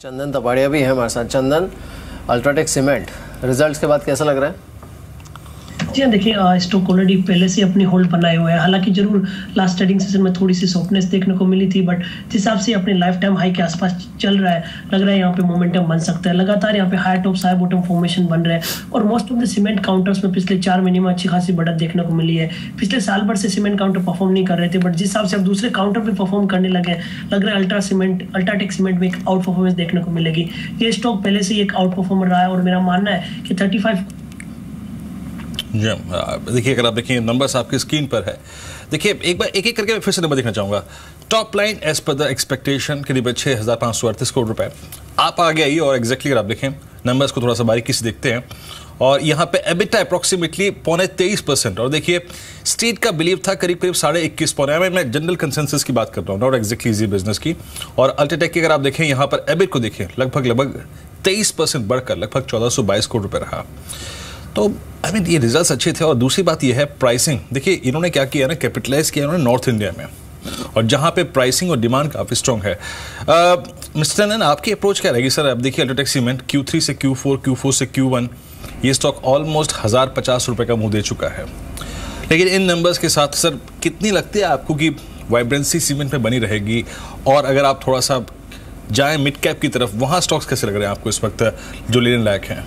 चंदन तपाड़िया भी है हमारे साथ। चंदन, अल्ट्राटेक सीमेंट रिजल्ट्स के बाद कैसा लग रहा है? जी हाँ, देखिए स्टॉक ऑलरेडी पहले से अपनी होल्ड बनाए हुए हैं। हालांकि जरूर लास्ट ट्रेडिंग सेशन में थोड़ी सी सॉफ्टनेस देखने को मिली थी, बट जिस हिसाब से अपने लाइफ टाइम हाई के आसपास चल रहा है, लग रहा है यहाँ पे मोमेंटम बन सकता है। लगातार यहाँ पे high top high bottom formation बन रहा है और most of the cement counters में पिछले 4 महीने में अच्छी खासी बढ़त देखने को मिली है। पिछले साल भर से सीमेंट काउंटर परफॉर्म नहीं कर रहे थे, बट जिस हिसाब से अब दूसरे काउंटर पे परफॉर्म करने लगे, लग रहा है अल्ट्राटेक सीमेंट में एक आउट परफॉर्मेंस देखने को मिलेगी। ये स्टॉक पहले से ही एक आउट परफॉर्मर रहा है और मेरा मानना है कि 35। जी, देखिए अगर आप देखिए नंबर्स आपकी स्क्रीन पर है, देखिए एक बार एक एक करके मैं फिर से नंबर देखना चाहूँगा। Top line as per the expectation करीब 6,538 करोड़ रुपए। आप आगे आइए और एग्जैक्टली अगर आप देखें नंबर्स को थोड़ा सा बारीकी से देखते हैं, और यहाँ पे एबिटा अप्रॉक्सीमेटली 23.5%। और देखिए स्ट्रीट का बिलीव था करीब 21.5 पौने। मैं जनरल कंसेंसस की बात कर रहा हूँ, नॉट एग्जैक्टली इजी बिजनेस की। और अल्ट्राटेक की अगर आप देखें यहाँ पर एबिट को देखें, लगभग 23% बढ़कर लगभग 1,422 करोड़ रुपए रहा। तो ये रिजल्ट्स अच्छे थे। और दूसरी बात ये है प्राइसिंग। देखिए इन्होंने क्या किया ना, कैपिटलाइज किया इन्होंने नॉर्थ इंडिया में, और जहाँ पे प्राइसिंग और डिमांड काफ़ी स्ट्रॉन्ग है। मिस्टर नन, आपकी अप्रोच क्या रहेगी सर? अब देखिए अल्ट्राटेक सीमेंट Q3 से Q4, Q4 से Q1 ये स्टॉक ऑलमोस्ट 1,050 रुपये का मुंह दे चुका है। लेकिन इन नंबर्स के साथ सर कितनी लगती है आपको कि वाइब्रेंसी सीमेंट में बनी रहेगी? और अगर आप थोड़ा सा जाएँ मिड कैप की तरफ, वहाँ स्टॉक्स कैसे लग रहे हैं आपको इस वक्त जो लेने लायक हैं?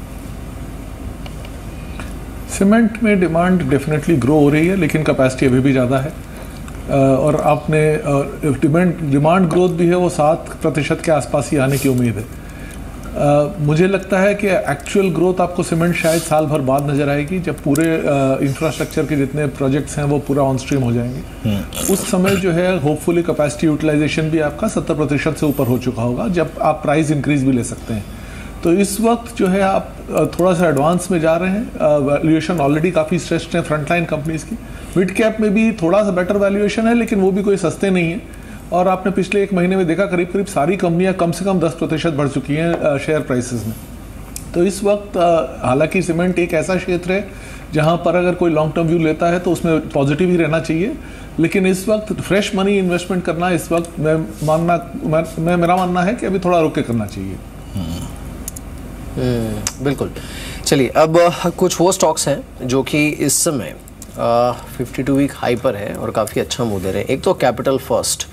सीमेंट में डिमांड डेफिनेटली ग्रो हो रही है, लेकिन कैपेसिटी अभी भी ज़्यादा है। और आपने डिमांड ग्रोथ भी है वो 7% के आसपास ही आने की उम्मीद है। मुझे लगता है कि एक्चुअल ग्रोथ आपको सीमेंट शायद साल भर बाद नज़र आएगी, जब पूरे इंफ्रास्ट्रक्चर के जितने प्रोजेक्ट्स हैं वो पूरा ऑन स्ट्रीम हो जाएंगे। उस समय जो है होपफुली कैपेसिटी यूटिलाइजेशन भी आपका 70% से ऊपर हो चुका होगा, जब आप प्राइस इंक्रीज भी ले सकते हैं। तो इस वक्त जो है आप थोड़ा सा एडवांस में जा रहे हैं। वैल्यूएशन ऑलरेडी काफ़ी स्ट्रेस्ड है फ्रंटलाइन कंपनीज की। मिड कैप में भी थोड़ा सा बेटर वैल्यूएशन है, लेकिन वो भी कोई सस्ते नहीं है। और आपने पिछले 1 महीने में देखा करीब सारी कंपनियां कम से कम 10% बढ़ चुकी हैं शेयर प्राइसेस में। तो इस वक्त हालांकि सीमेंट एक ऐसा क्षेत्र है जहां पर अगर कोई लॉन्ग टर्म व्यू लेता है तो उसमें पॉजिटिव ही रहना चाहिए, लेकिन इस वक्त फ्रेश मनी इन्वेस्टमेंट करना इस वक्त मेरा मानना है कि अभी थोड़ा रुक के करना चाहिए। बिल्कुल। चलिए अब कुछ वो स्टॉक्स हैं जो कि इस समय 52 वीक हाई पर है और काफ़ी अच्छा मुंह दे रहे हैं। एक तो कैपिटल फर्स्ट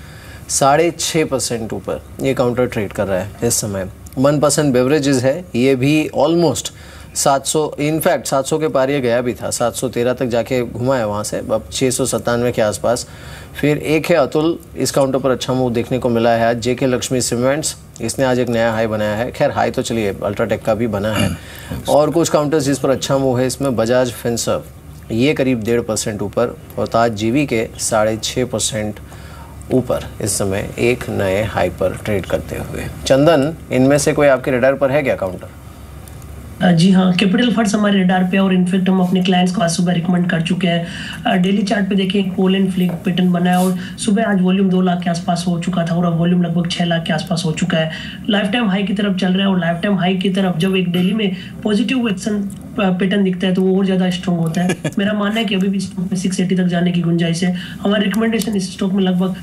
6.5% ऊपर ये काउंटर ट्रेड कर रहा है इस समय। 1% बेवरेजेस है, ये भी ऑलमोस्ट 700, इनफैक्ट 700 के पार ये गया भी था, 713 तक जाके घुमा है वहाँ से, अब 697 के आसपास। फिर एक है अतुल, इस काउंटर पर अच्छा मूव देखने को मिला है आज। जेके लक्ष्मी सीमेंट्स, इसने आज एक नया हाई बनाया है। खैर हाई तो चलिए अल्ट्राटेक का भी बना है। और कुछ काउंटर्स जिस पर अच्छा मूव है इसमें बजाज फिनसर्व, ये करीब 1.5% ऊपर, और ताज जीवी के 6.5% ऊपर इस समय एक नए हाई पर ट्रेड करते हुए। चंदन, इनमें से कोई आपके रडार पर है क्या काउंटर? जी हाँ, कैपिटल फंड्स हमारे रडार पे, और इनफैक्ट हम अपने क्लाइंट्स को आज सुबह रिकमेंड कर चुके हैं। डेली चार्ट पे देखिए एक पोल एंड फ्लिक पैटर्न बना है, और सुबह आज वॉल्यूम 2 लाख के आसपास हो चुका था और अब वॉल्यूम लगभग 6 लाख के आसपास हो चुका है। लाइफ टाइम हाई की तरफ चल रहा है, और लाइफ टाइम हाई की तरफ जब एक डेली में पॉजिटिव एक्शन पैटर्न दिखता है तो वो और ज़्यादा स्ट्रॉन्ग होता है। मेरा मानना है कि अभी भी स्टॉक में 680 तक जाने की गुंजाइश है। हमारी रिकमेंडेशन इस स्टॉक में लगभग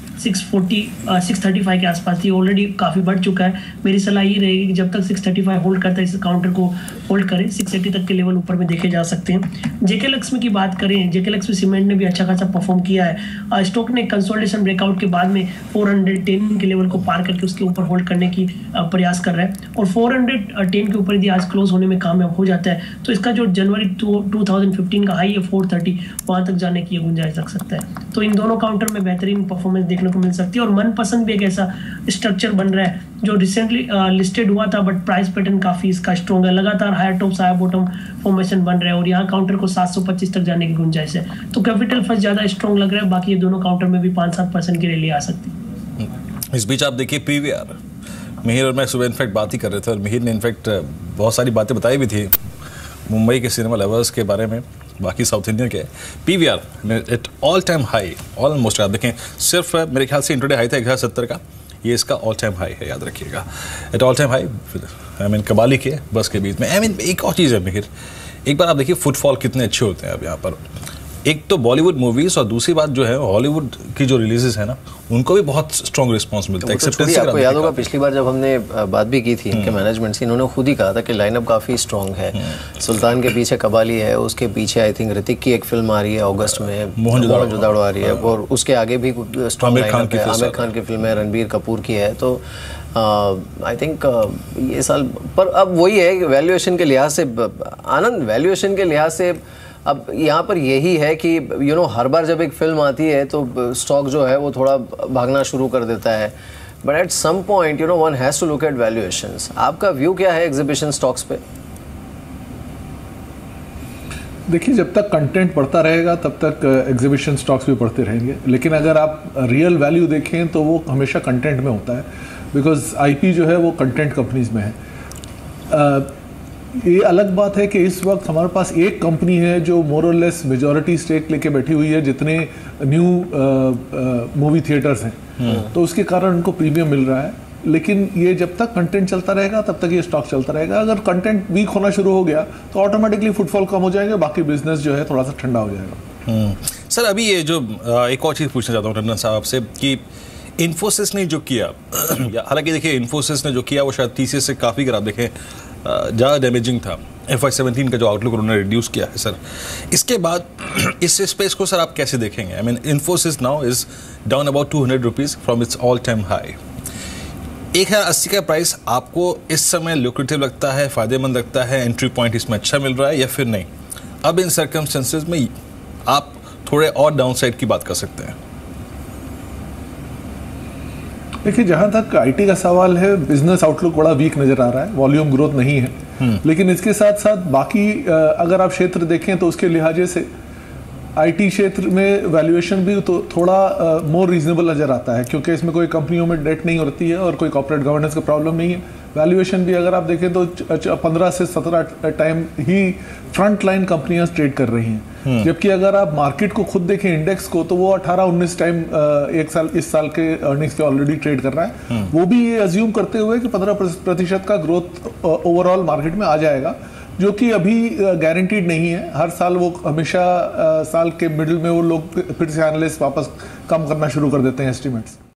635 के आसपास थी, ऑलरेडी काफ़ी बढ़ चुका है। मेरी सलाह ये रहेगी कि जब तक 635 होल्ड करता है इस काउंटर को होल्ड करें, 680 तक के लेवल ऊपर में देखे जा सकते हैं। जेके लक्ष्मी की बात करें, जेके लक्ष्मी सीमेंट ने भी अच्छा खासा परफॉर्म किया है। स्टॉक ने कंसोलिडेशन ब्रेकआउट के बाद में 410 के लेवल को पार करके उसके ऊपर होल्ड करने की प्रयास कर रहा है, और 410 के ऊपर यदि आज क्लोज होने में कामयाब हो जाता है तो इसका जो जनवरी 2015 का हाई है 430, वहां तक जाने की गुंजाइश रख सकता है। तो इन दोनों काउंटर में बेहतरीन परफॉर्मेंस देखने को मिल सकती है। और मनपसंद भी एक ऐसा स्ट्रक्चर बन रहा है जो रिसेंटली लिस्टेड हुआ था, बट प्राइस पैटर्न काफी इसका स्ट्रॉन्ग है। लगातार higher top higher bottom formation बन रहा है, और यहाँ काउंटर को 725 तक जाने की गुंजाइश है। तो कैपिटल फर्स्ट ज्यादा स्ट्रॉन्ग लग रहा है, बाकी ये दोनों काउंटर में भी 5-7% की रैली आ सकती है। इस बीच आप देखिए पीवीआर, मिहिर और मैं सुबह इनफैक्ट बात ही कर रहे थे, और मिहिर ने इनफैक्ट बहुत सारी बातें बताई भी थी मुंबई के सिनेमा लवर्स के बारे में, बाकी साउथ इंडियन के। PVR at all time high almost, आप देखें सिर्फ मेरे ख्याल से इंट्राडे हाई था 1,070 का, ये इसका ऑल टाइम हाई है, याद रखिएगा। At all time high Kabali के बस के बीच में। एक और चीज़ है मिहिर, एक बार आप देखिए फुटफॉल कितने अच्छे होते हैं अब यहाँ पर। एक तो बॉलीवुड मूवीज और दूसरी बात जो है हॉलीवुड की जो रिलीजेस है ना, उनको भी बहुत स्ट्रॉन्ग रिस्पांस मिलता है। तो आपको याद होगा पिछली बार जब हमने बात भी की थी इनके मैनेजमेंट से, इन्होंने खुद ही कहा था कि लाइनअप काफ़ी स्ट्रॉन्ग है। सुल्तान के पीछे कबाली है, उसके पीछे आई थिंक ऋतिक की एक फिल्म आ रही है अगस्त में, मोहनजोदाड़ो आ रही है, और उसके आगे भी स्ट्रॉन्ग लाइनअप है। आमिर खान की फिल्म है, रणबीर कपूर की है। तो आई थिंक ये साल पर अब वही है वैल्यूएशन के लिहाज से, आनंद वैल्यूएशन के लिहाज से अब यहाँ पर यही है कि हर बार जब एक फिल्म आती है तो स्टॉक जो है वो थोड़ा भागना शुरू कर देता है। But at some point one has to look at valuations. आपका व्यू क्या है एग्जीबिशन स्टॉक्स पे? देखिए, जब तक कंटेंट बढ़ता रहेगा तब तक एग्जीबिशन स्टॉक्स भी बढ़ते रहेंगे, लेकिन अगर आप रियल वैल्यू देखें तो वो हमेशा कंटेंट में होता है, बिकॉज आईपी जो है वो कंटेंट कंपनीज में है। ये अलग बात है कि इस वक्त हमारे पास एक कंपनी है जो मोर और लेस मेजॉरिटी स्टेक लेके बैठी हुई है जितने न्यू मूवी थिएटर्स हैं, तो उसके कारण उनको प्रीमियम मिल रहा है। लेकिन ये जब तक कंटेंट चलता रहेगा तब तक ये स्टॉक चलता रहेगा। अगर कंटेंट वीक होना शुरू हो गया तो ऑटोमेटिकली फुटफॉल कम हो जाएंगे, बाकी बिजनेस जो है थोड़ा सा ठंडा हो जाएगा। सर, अभी ये जो एक और चीज़ पूछना चाहता हूँ टंडन साहब आपसे कि इन्फोसिस ने जो किया, हालांकि देखिए इन्फोसिस ने जो किया वो शायद टीसीएस से काफ़ी, अगर आप देखें, ज़्यादा डैमेजिंग था। FY17 का जो आउटलुक उन्होंने रिड्यूस किया है सर, इसके बाद इस स्पेस को सर आप कैसे देखेंगे? I mean Infosys now is down about 200 rupees from its all time high. 1080 का प्राइस आपको इस समय लुक्रेटिव लगता है, फ़ायदेमंद लगता है, एंट्री पॉइंट इसमें अच्छा मिल रहा है या फिर नहीं? अब इन सर्कमस्टेंसेज में आप थोड़े और डाउनसाइड की बात कर सकते हैं। देखिए, जहाँ तक आईटी का सवाल है, बिजनेस आउटलुक बड़ा वीक नज़र आ रहा है, वॉल्यूम ग्रोथ नहीं है। लेकिन इसके साथ साथ बाकी अगर आप क्षेत्र देखें तो उसके लिहाजे से आईटी क्षेत्र में वैल्यूएशन भी तो थोड़ा मोर रीजनेबल नज़र आता है, क्योंकि इसमें कोई कंपनियों में डेट नहीं होती है और कोई कॉर्पोरेट गवर्नेंस का प्रॉब्लम नहीं है। वैल्यूएशन भी अगर आप देखें तो 15 से 17 टाइम ही फ्रंट लाइन कंपनियां ट्रेड कर रही हैं, जबकि अगर आप मार्केट को खुद देखें, इंडेक्स को, तो वो 18-19 टाइम एक साल इस साल के अर्निंग्स पे ऑलरेडी ट्रेड कर रहा है। वो भी ये अज्यूम करते हुए कि 15% का ग्रोथ ओवरऑल मार्केट में आ जाएगा, जो कि अभी गारंटीड नहीं है। हर साल वो हमेशा साल के मिडिल में वो लोग फिर से एनालिस्ट वापस कम करना शुरू कर देते हैं एस्टिमेट्स।